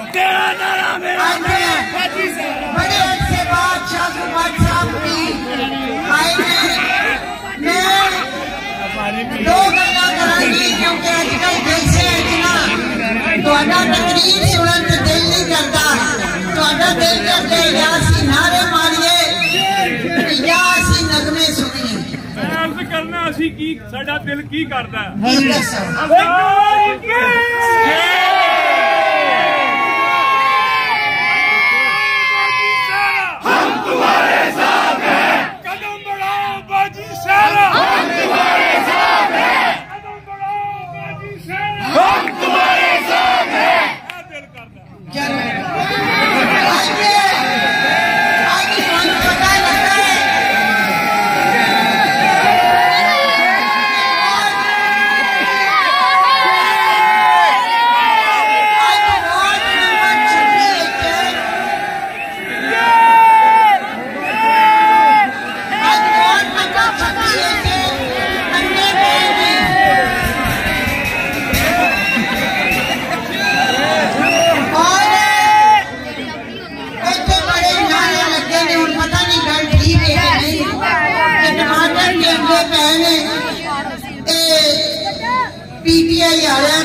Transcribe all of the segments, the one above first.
तेरा नारा मेरा बड़े अच्छे बादशाह साहब की मैं दो गल्ला करांगी क्योंकि अजकल जैसे तकरीर सुनने तो दिल नहीं करता, दिल करते या असी नारे मारिए या असी नगमे सुनिए। अर्ज करना असी की साडा दिल की करता है। हम तुम्हारे साथ हैं, कदम बढ़ाओ बाजी सारा, हम तुम्हारे साथ हैं, कदम बढ़ाओ बाजी सारा, हम तुम्हारे साथ हैं। दिल करता पीटीआई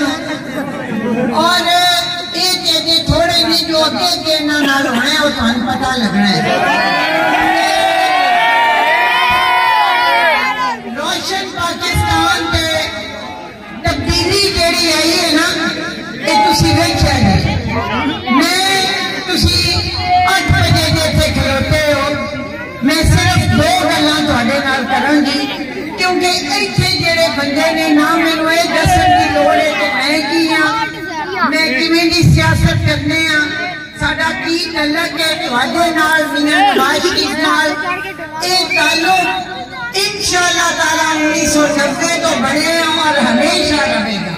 और ये थोड़े भी जो अगे होने वो तुहानू पता लगना है। रोशन पाकिस्तान के तब्दीली जी आई है ना, ये तुसी वेख्या है। मैं तुसी 8 बजे जिथे खलोते हो, मैं सिर्फ 2 गल्लां तुहाडे नाल करांगी क्योंकि इत्थे जेड़े बंदे ने ना मैनू ये दसन की लोड़ है कि मैं की हाँ, मैं किवें दी सियासत करने हाँ, साडा की तल्लक है तुहाडे नाल, मियां नवाज शरीफ नाल। ये ताल्लुक इंशाअल्लाह ताला 1990 तो बने और हमेशा रहेगा।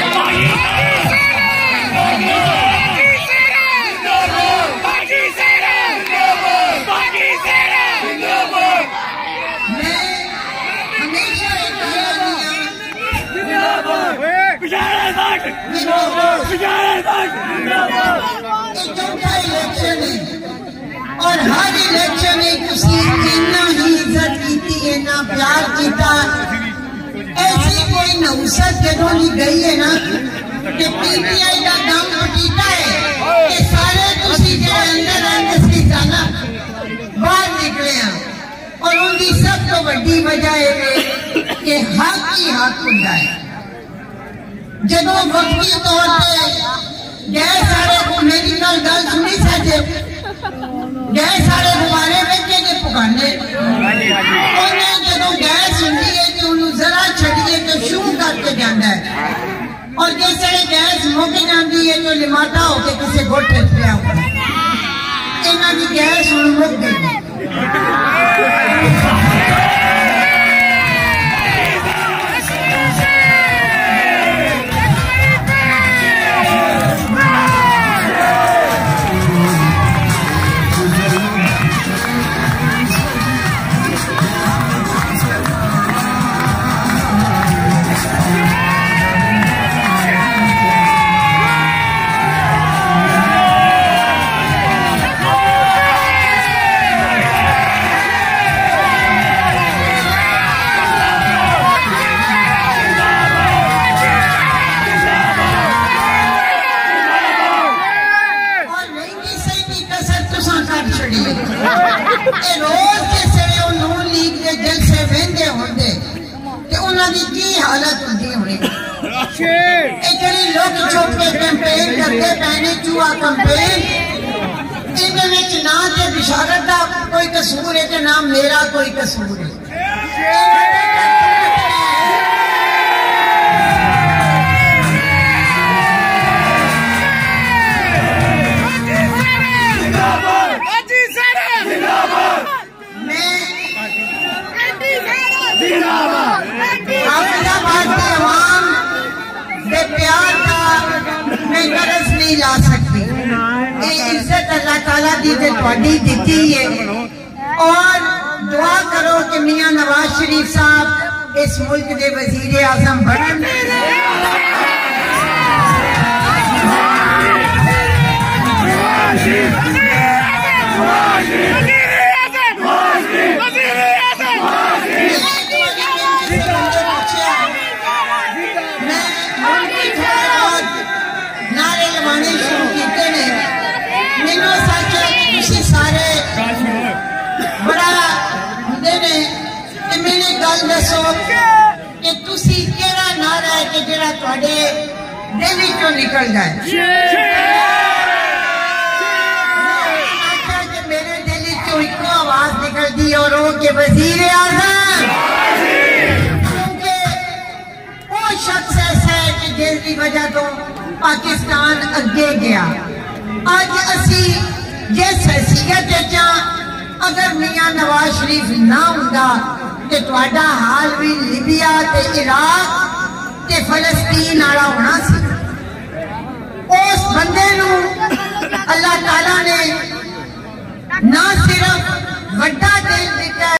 और हर इलेक्शन में इन्ना ही इज्जत की, इन्ना प्यार किया। ऐसी कोई नौसत जदों नहीं गई है ना कि पीटीआई का दम पटीता है कि सारे तुसी जो अंदर आंदे सी जाना बाहर निकले हैं। और उनकी सब तो बड़ी वजह है कि हक ही हक होता है। जदों वक्ती तौर पर गैर सारे मेरी गल सुनी सके, गैर सारे गुब्बारे वेचे के पुगाने जदों गैस होंगी है कि उन्होंने जरा छड़िए तो शू करके जाता है, और जिससे गैस मुक जाती है तो लिमाता होकर किसी गोठे पिया होता है। इन्हों की गैस हूँ मुक गई। रोज के सड़े नून लीग के जलसे वेंदे होंदे ते उन्हां दी की हालत होंदी होनी। इतनी लोग छुप के कैंपेन करते पैने चूहा कैंपेन, इनके विच ना ते बिशारत दा कोई कसूर है ते ना मेरा कोई कसूर है। प्यार का मैं कर्ज नहीं ला सकती, ये इज्जत अल्लाह ताला दी थोड़ी दी है। और दुआ करो कि मियां नवाज शरीफ साहब इस मुल्क के वजीर आजम बनन। दसो कि तुसी केड़ा नारा है कि जेड़ा तुहाडे दिल चों निकलदा है। आखिया कि मेरे दिल चों इको आवाज निकलदी और वो कि वजीर आज़म, क्योंकि वो शख्स ऐसा है कि जिसकी वजह तो पाकिस्तान अगे गया। अज असी जिस हैसियत च अगर मियां नवाज शरीफ ना हुंदा ते तुहाडा हाल भी लीबिया ते इराक ते फलस्तीन वाला होना सी। उस बंदे नू अल्लाह ताला ने ना सिर्फ वड्डा दिल दिता